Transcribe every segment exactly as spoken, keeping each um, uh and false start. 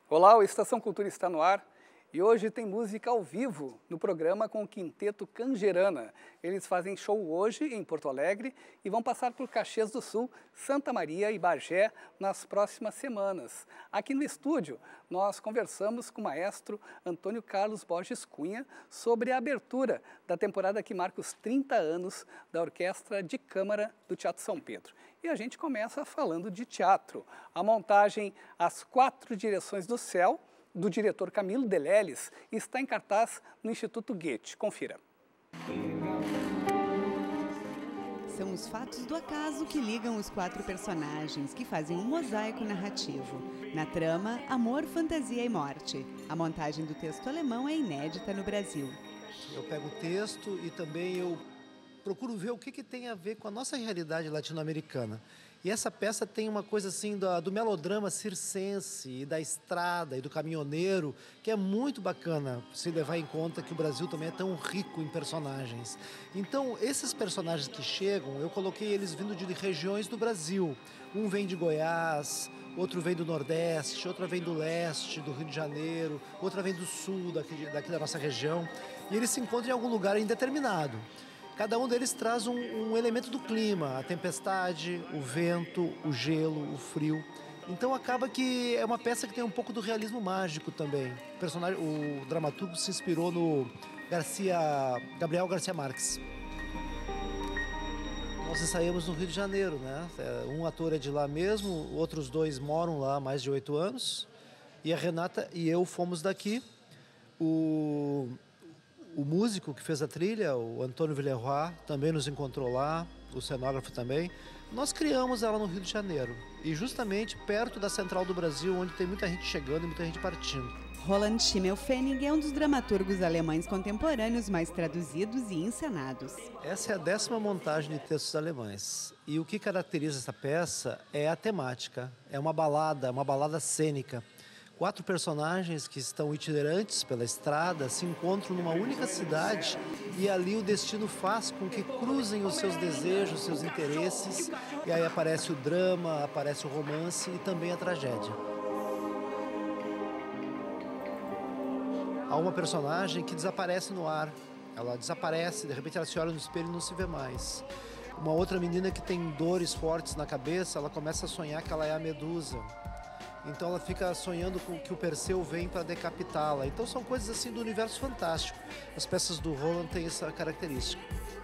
Olá, o Estação Cultura está no ar e hoje tem música ao vivo no programa com o Quinteto Canjerana. Eles fazem show hoje em Porto Alegre e vão passar por Caxias do Sul, Santa Maria e Bagé nas próximas semanas. Aqui no estúdio, nós conversamos com o maestro Antônio Carlos Borges Cunha sobre a abertura da temporada que marca os trinta anos da Orquestra de Câmara do Teatro São Pedro. E a gente começa falando de teatro. A montagem As Quatro Direções do Céu, do diretor Camilo Deleles, está em cartaz no Instituto Goethe. Confira. São os fatos do acaso que ligam os quatro personagens, que fazem um mosaico narrativo. Na trama, amor, fantasia e morte. A montagem do texto alemão é inédita no Brasil. Eu pego o texto e também eu procuro ver o que, que tem a ver com a nossa realidade latino-americana. E essa peça tem uma coisa assim do, do melodrama circense, e da estrada e do caminhoneiro, que é muito bacana se levar em conta que o Brasil também é tão rico em personagens. Então, esses personagens que chegam, eu coloquei eles vindo de regiões do Brasil. Um vem de Goiás, outro vem do Nordeste, outra vem do Leste, do Rio de Janeiro, outra vem do Sul, daqui, daqui da nossa região. E eles se encontram em algum lugar indeterminado. Cada um deles traz um, um elemento do clima, a tempestade, o vento, o gelo, o frio. Então acaba que é uma peça que tem um pouco do realismo mágico também. O, personagem, o dramaturgo se inspirou no Garcia, Gabriel Garcia Marques. Nós ensaiamos no Rio de Janeiro, né? Um ator é de lá mesmo, outros dois moram lá há mais de oito anos. E a Renata e eu fomos daqui. O... O músico que fez a trilha, o Antônio Villeroy, também nos encontrou lá, o cenógrafo também. Nós criamos ela no Rio de Janeiro, e justamente perto da Central do Brasil, onde tem muita gente chegando e muita gente partindo. Roland Schimmelpfennig é um dos dramaturgos alemães contemporâneos mais traduzidos e encenados. Essa é a décima montagem de textos alemães. E o que caracteriza essa peça é a temática. É uma balada, uma balada cênica. Quatro personagens que estão itinerantes pela estrada se encontram numa única cidade e ali o destino faz com que cruzem os seus desejos, seus interesses, e aí aparece o drama, aparece o romance e também a tragédia. Há uma personagem que desaparece no ar, ela desaparece, de repente ela se olha no espelho e não se vê mais. Uma outra menina que tem dores fortes na cabeça, ela começa a sonhar que ela é a Medusa. Então ela fica sonhando com que o Perseu vem para decapitá-la. Então são coisas assim do universo fantástico. As peças do Roland têm essa característica.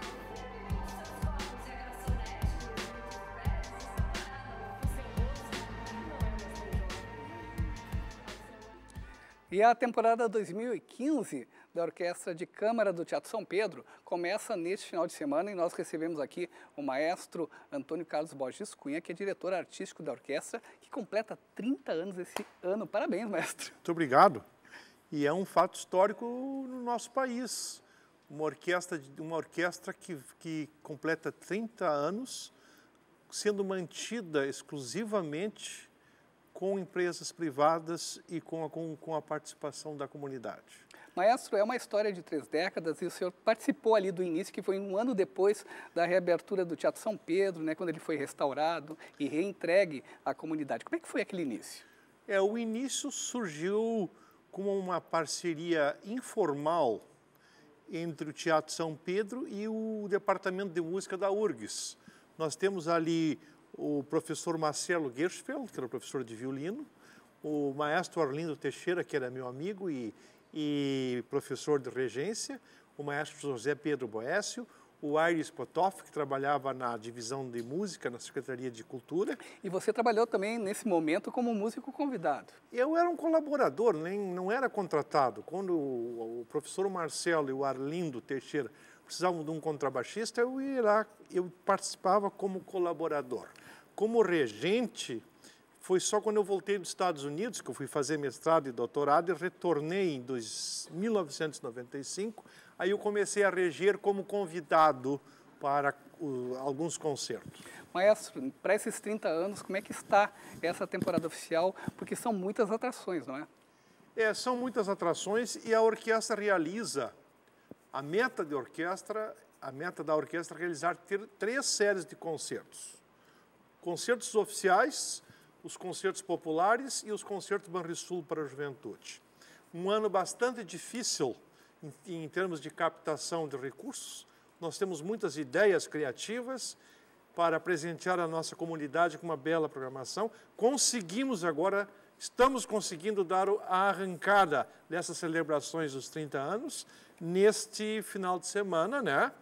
E a temporada dois mil e quinze da Orquestra de Câmara do Teatro São Pedro começa neste final de semana e nós recebemos aqui o maestro Antônio Carlos Borges Cunha, que é diretor artístico da orquestra, que completa trinta anos esse ano. Parabéns, maestro. Muito obrigado. E é um fato histórico no nosso país. Uma orquestra, uma orquestra que, que completa trinta anos, sendo mantida exclusivamente com empresas privadas e com a, com, com a participação da comunidade. Maestro, é uma história de três décadas e o senhor participou ali do início, que foi um ano depois da reabertura do Teatro São Pedro, né, quando ele foi restaurado e reentregue à comunidade. Como é que foi aquele início? É, o início surgiu como uma parceria informal entre o Teatro São Pedro e o Departamento de Música da U R G S. Nós temos ali o professor Marcelo Gershfeld, que era professor de violino, o maestro Arlindo Teixeira, que era meu amigo e e professor de regência, o maestro José Pedro Boécio, o Aires Potoff, que trabalhava na divisão de música na Secretaria de Cultura. E você trabalhou também nesse momento como músico convidado? Eu era um colaborador, nem, não era contratado. Quando o, o professor Marcelo e o Arlindo Teixeira precisavam de um contrabaixista, eu ia lá, eu participava como colaborador. Como regente, foi só quando eu voltei dos Estados Unidos, que eu fui fazer mestrado e doutorado, e retornei em mil novecentos e noventa e cinco, aí eu comecei a reger como convidado para uh, alguns concertos. Maestro, para esses trinta anos, como é que está essa temporada oficial? Porque são muitas atrações, não é? É, são muitas atrações e a orquestra realiza, a meta de orquestra, a meta da orquestra é realizar ter três séries de concertos. Concertos oficiais, os concertos populares e os concertos Banrisul para a juventude. Um ano bastante difícil em, em termos de captação de recursos. Nós temos muitas ideias criativas para presentear a nossa comunidade com uma bela programação. Conseguimos agora, estamos conseguindo dar a arrancada dessas celebrações dos trinta anos neste final de semana, né?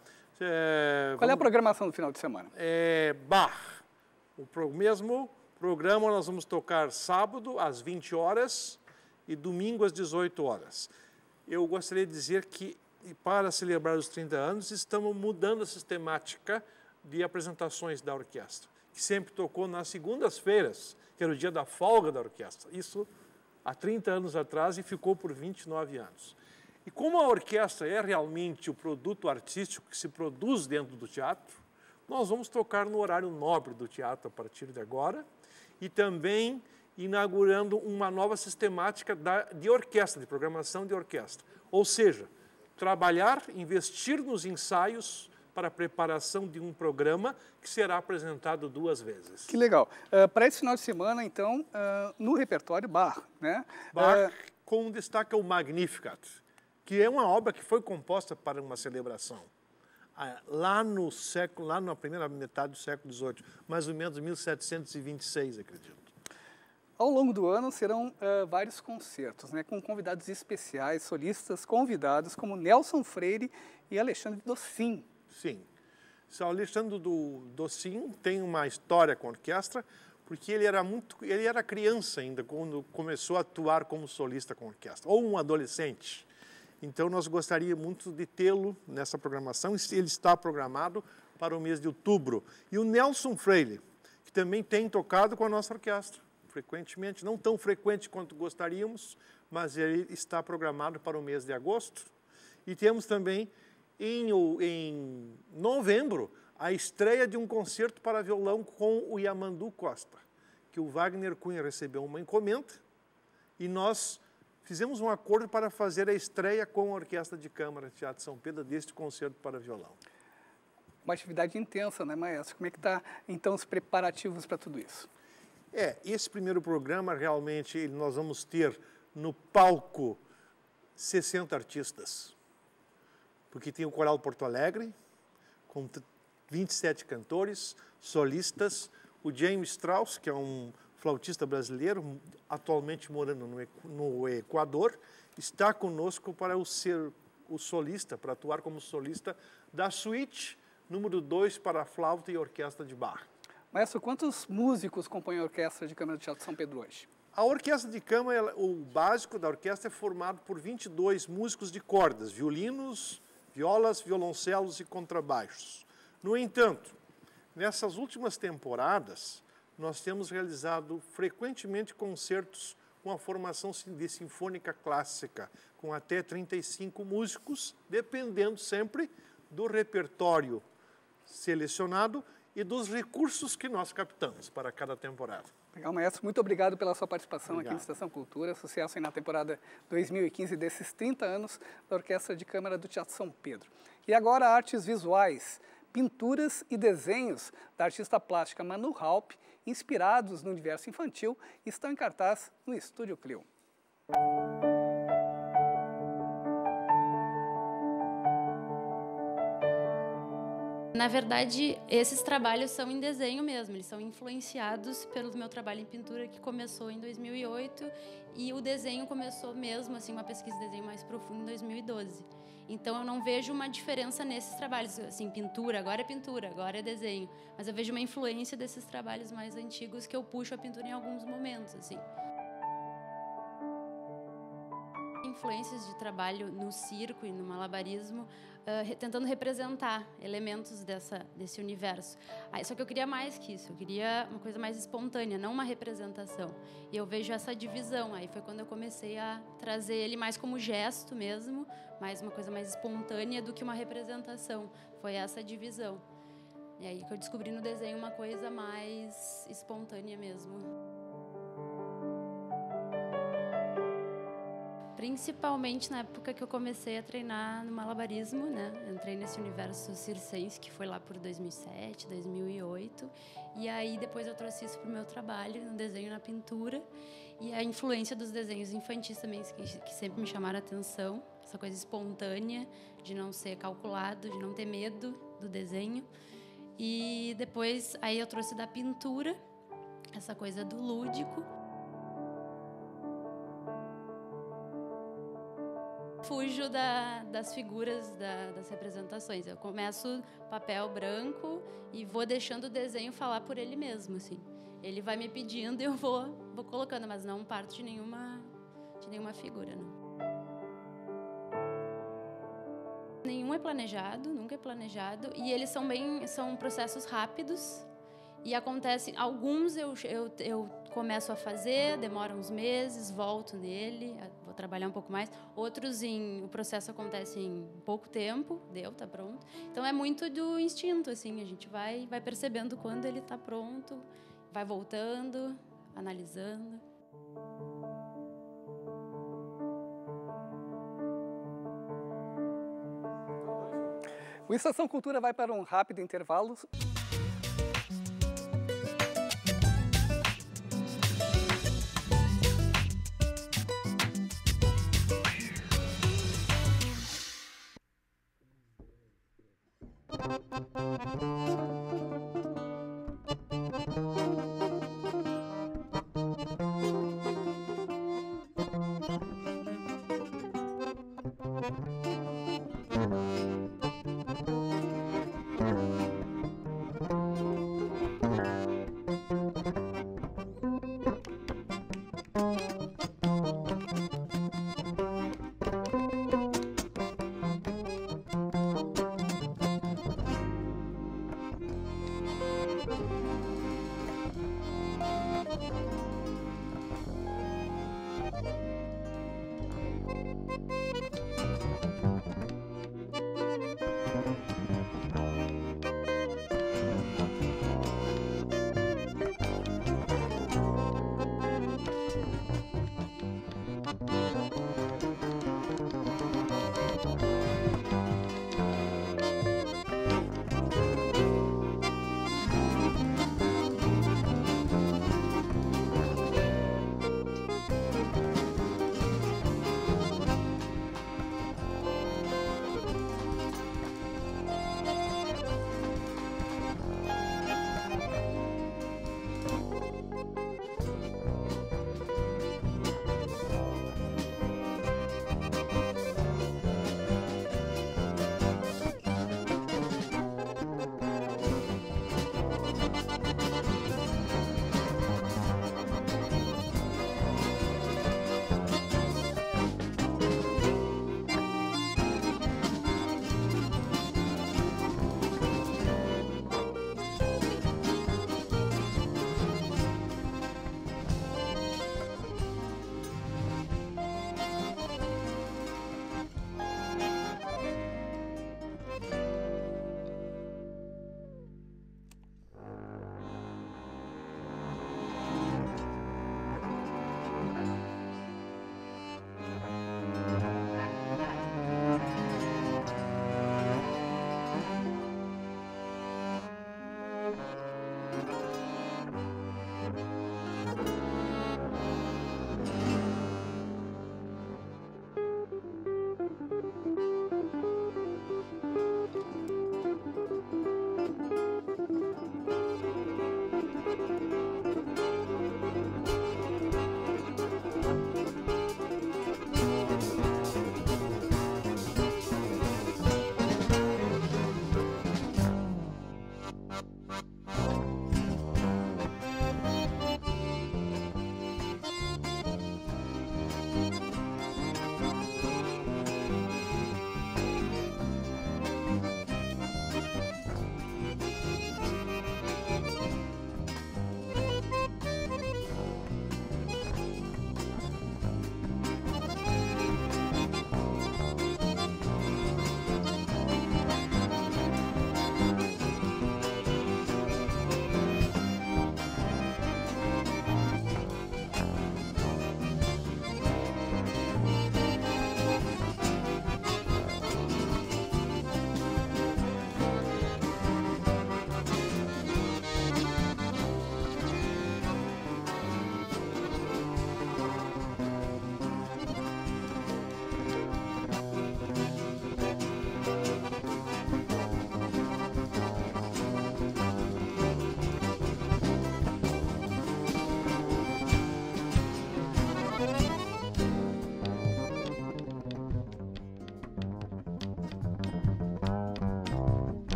É, Qual vamos, é a programação do final de semana? É Bach. O pro, mesmo programa nós vamos tocar sábado às vinte horas e domingo às dezoito horas. Eu gostaria de dizer que, para celebrar os trinta anos, estamos mudando a sistemática de apresentações da orquestra, que sempre tocou nas segundas-feiras, que era o dia da folga da orquestra. Isso há trinta anos atrás e ficou por vinte e nove anos. E como a orquestra é realmente o produto artístico que se produz dentro do teatro, nós vamos tocar no horário nobre do teatro a partir de agora e também inaugurando uma nova sistemática da, de orquestra, de programação de orquestra. Ou seja, trabalhar, investir nos ensaios para a preparação de um programa que será apresentado duas vezes. Que legal. Uh, para esse final de semana, então, uh, no repertório Bach, né? Bach, Uh, com um destaque ao Magnificat, que é uma obra que foi composta para uma celebração. Lá no século, lá na primeira metade do século dezoito, mais ou menos mil setecentos e vinte e seis, acredito. Ao longo do ano serão uh, vários concertos, né, com convidados especiais, solistas convidados como Nelson Freire e Alexandre Docin. Sim. O Alexandre do Docin tem uma história com a orquestra, porque ele era muito, ele era criança ainda quando começou a atuar como solista com a orquestra, ou um adolescente. Então nós gostaríamos muito de tê-lo nessa programação. Ele está programado para o mês de outubro. E o Nelson Freire, que também tem tocado com a nossa orquestra frequentemente, não tão frequente quanto gostaríamos, mas ele está programado para o mês de agosto. E temos também, em, em novembro, a estreia de um concerto para violão com o Yamandu Costa, que o Wagner Cunha recebeu uma encomenda e nós fizemos um acordo para fazer a estreia com a Orquestra de Câmara Teatro São Pedro deste concerto para violão. Uma atividade intensa, né, maestro? Como é que está, então, os preparativos para tudo isso? É, esse primeiro programa, realmente, nós vamos ter no palco sessenta artistas, porque tem o Coral Porto Alegre, com vinte e sete cantores, solistas, o James Strauss, que é um flautista brasileiro, atualmente morando no Equador, está conosco para o ser o solista, para atuar como solista da suíte número dois para flauta e orquestra de Bach. Maestro, quantos músicos compõem a Orquestra de Câmara do Teatro São Pedro hoje? A Orquestra de Câmara, o básico da orquestra é formado por vinte e dois músicos de cordas, violinos, violas, violoncelos e contrabaixos. No entanto, nessas últimas temporadas, nós temos realizado frequentemente concertos com a formação de sinfônica clássica, com até trinta e cinco músicos, dependendo sempre do repertório selecionado e dos recursos que nós captamos para cada temporada. Legal, maestro. Muito obrigado pela sua participação Obrigado. aqui no Estação Cultura. Sucesso aí na temporada dois mil e quinze desses trinta anos da Orquestra de Câmara do Teatro São Pedro. E agora, artes visuais, pinturas e desenhos da artista plástica Manu Halpe, inspirados no universo infantil, estão em cartaz no Estúdio Clio. Na verdade, esses trabalhos são em desenho mesmo, eles são influenciados pelo meu trabalho em pintura que começou em dois mil e oito e o desenho começou mesmo, assim, uma pesquisa de desenho mais profunda em dois mil e doze. Então eu não vejo uma diferença nesses trabalhos, assim, pintura, agora é pintura, agora é desenho, mas eu vejo uma influência desses trabalhos mais antigos que eu puxo a pintura em alguns momentos, assim. Influências de trabalho no circo e no malabarismo, uh, tentando representar elementos dessa, desse universo. Aí, só que eu queria mais que isso, eu queria uma coisa mais espontânea, não uma representação. E eu vejo essa divisão, aí foi quando eu comecei a trazer ele mais como gesto mesmo, mais uma coisa mais espontânea do que uma representação. Foi essa divisão. E aí que eu descobri no desenho uma coisa mais espontânea mesmo. Principalmente na época que eu comecei a treinar no malabarismo, né? Entrei nesse universo circense, que foi lá por dois mil e sete, dois mil e oito. E aí depois eu trouxe isso para o meu trabalho, no desenho, na pintura. E a influência dos desenhos infantis também, que, que sempre me chamaram a atenção. Essa coisa espontânea, de não ser calculado, de não ter medo do desenho. E depois aí eu trouxe da pintura, essa coisa do lúdico. Fujo da, das figuras, da, das representações. Eu começo papel branco e vou deixando o desenho falar por ele mesmo, assim. Ele vai me pedindo e eu vou, vou colocando, mas não parto de nenhuma, de nenhuma figura, não. Nenhum é planejado, nunca é planejado. E eles são bem, são processos rápidos. E acontece, alguns eu, eu, eu começo a fazer, demora uns meses, volto nele, vou trabalhar um pouco mais. Outros, em, o processo acontece em pouco tempo, deu, tá pronto. Então é muito do instinto, assim, a gente vai, vai percebendo quando ele tá pronto, vai voltando, analisando. O Estação Cultura vai para um rápido intervalo.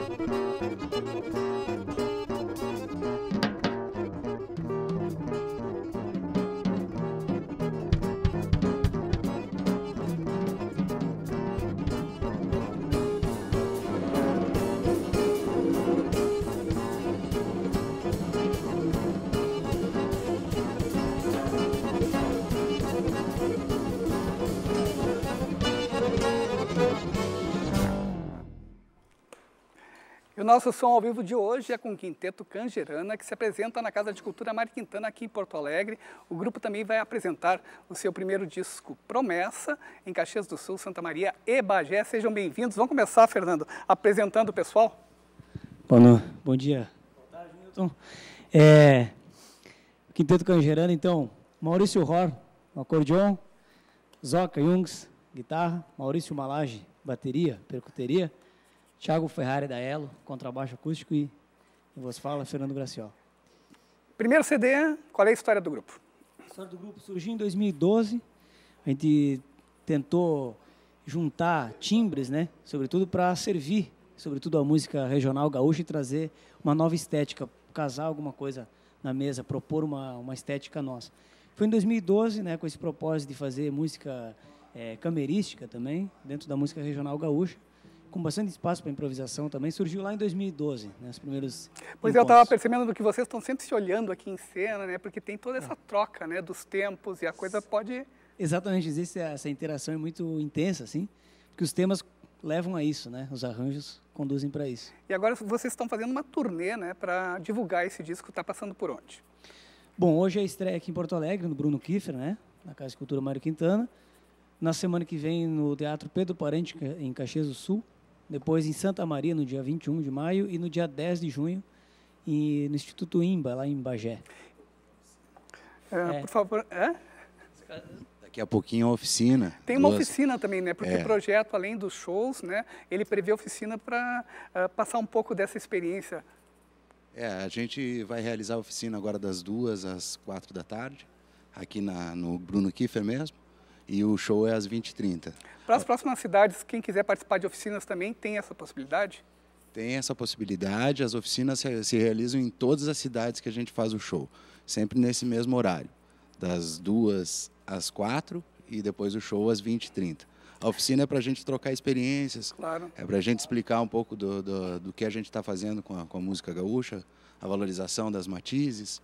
E o nosso som ao vivo de hoje é com o Quinteto Cangerana, que se apresenta na Casa de Cultura Mário Quintana, aqui em Porto Alegre. O grupo também vai apresentar o seu primeiro disco, Promessa, em Caxias do Sul, Santa Maria e Bagé. Sejam bem-vindos. Vamos começar, Fernando, apresentando o pessoal? Bom, bom dia. Boa tarde, Milton. É, Quinteto Cangerana, então, Maurício Ror, acordeon, Zoca Jungs, guitarra, Maurício Malage, bateria, percuteria, Thiago Ferrari da Elo, contrabaixo acústico e, e vos fala, Fernando Graciol. Primeiro C D, qual é a história do grupo? A história do grupo surgiu em dois mil e doze, a gente tentou juntar timbres, né, sobretudo para servir, sobretudo a música regional gaúcha e trazer uma nova estética, casar alguma coisa na mesa, propor uma, uma estética nossa. Foi em dois mil e doze, né, com esse propósito de fazer música é, camerística também, dentro da música regional gaúcha, com bastante espaço para improvisação também, surgiu lá em dois mil e doze, né, os primeiros Pois encontros. eu estava percebendo que vocês estão sempre se olhando aqui em cena, né, porque tem toda essa é. troca, né, dos tempos e a coisa pode... Exatamente, existe essa interação é muito intensa, assim, porque os temas levam a isso, né, os arranjos conduzem para isso. E agora vocês estão fazendo uma turnê, né, para divulgar esse disco, está passando por onde? Bom, hoje é a estreia aqui em Porto Alegre, no Bruno Kiefer, né, na Casa de Cultura Mário Quintana, na semana que vem no Teatro Pedro Parente, em Caxias do Sul, depois em Santa Maria, no dia vinte e um de maio, e no dia dez de junho, e no Instituto IMBA, lá em Bagé. É, é. Por favor, é? Daqui a pouquinho a oficina. Tem uma duas... oficina também, né? Porque é. o projeto, além dos shows, né, ele prevê oficina para uh, passar um pouco dessa experiência. É, a gente vai realizar a oficina agora das duas às quatro da tarde, aqui na, no Bruno Kiefer mesmo. E o show é às vinte e trinta. Para as próximas cidades, quem quiser participar de oficinas também tem essa possibilidade? Tem essa possibilidade. As oficinas se, se realizam em todas as cidades que a gente faz o show. Sempre nesse mesmo horário. Das duas às quatro e depois o show às vinte e trinta. A oficina é para a gente trocar experiências. Claro. É para a gente explicar um pouco do, do, do que a gente está fazendo com a, com a música gaúcha, a valorização das matizes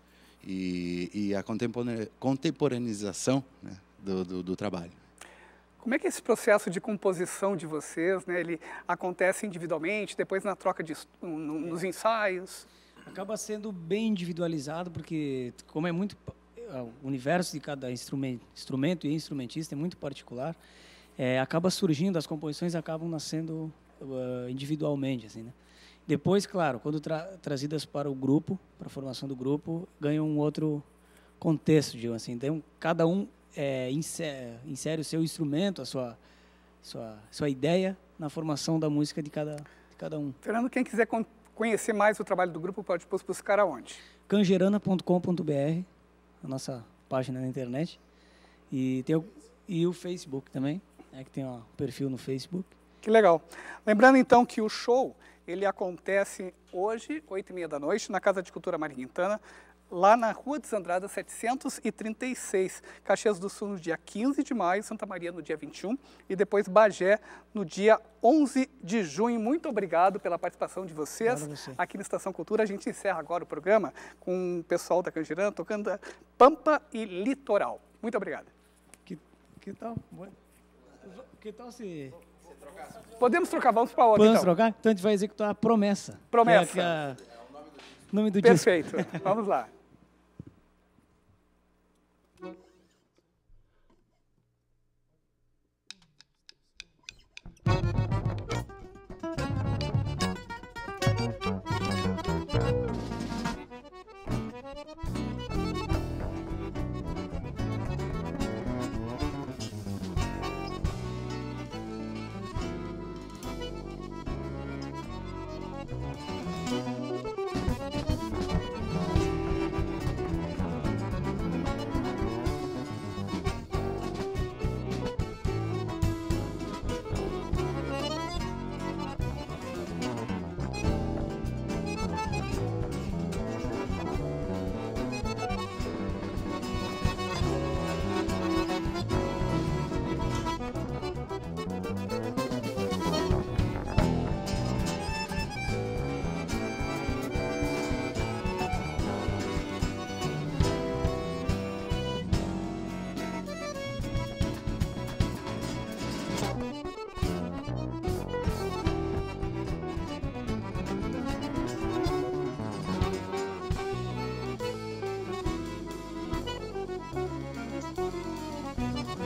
e, e a contemporaneização, né, Do, do, do trabalho. Como é que esse processo de composição de vocês, né, ele acontece individualmente, depois na troca de no, nos ensaios? Acaba sendo bem individualizado, porque como é muito o universo de cada instrumento, instrumento e instrumentista é muito particular, é, acaba surgindo, as composições acabam nascendo uh, individualmente, assim, né? Depois, claro, quando tra trazidas para o grupo, para a formação do grupo, ganham um outro contexto, digamos assim. Então, cada um É, insere, insere o seu instrumento, a sua, sua, sua ideia na formação da música de cada, de cada um. Fernando, quem quiser conhecer mais o trabalho do grupo, pode buscar aonde? cangerana ponto com ponto br, a nossa página na internet. E, tem o, e o Facebook também, né, que tem um perfil no Facebook. Que legal. Lembrando, então, que o show ele acontece hoje, oito e meia da noite, na Casa de Cultura Mário Quintana, lá na Rua dos Andradas, setecentos e trinta e seis, Caxias do Sul no dia quinze de maio, Santa Maria no dia vinte e um e depois Bagé no dia onze de junho. Muito obrigado pela participação de vocês você. aqui na Estação Cultura. A gente encerra agora o programa com o pessoal da Cangerana tocando Pampa e Litoral. Muito obrigado. Que, que tal? Que tal se... Podemos trocar, vamos para outra. Podemos então. trocar? Então a gente vai executar a Promessa. Promessa. Que é, que é o nome do Perfeito. disco. Vamos lá.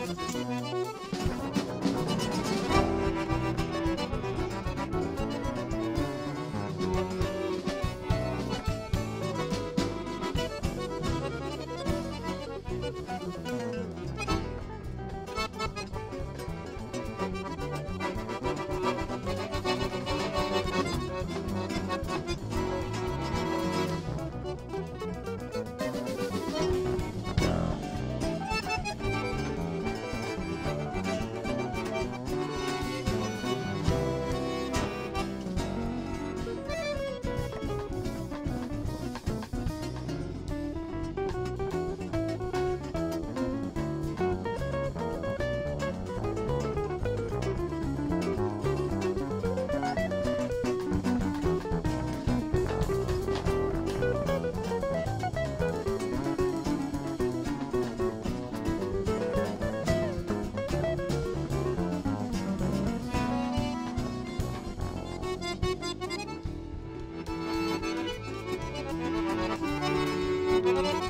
Música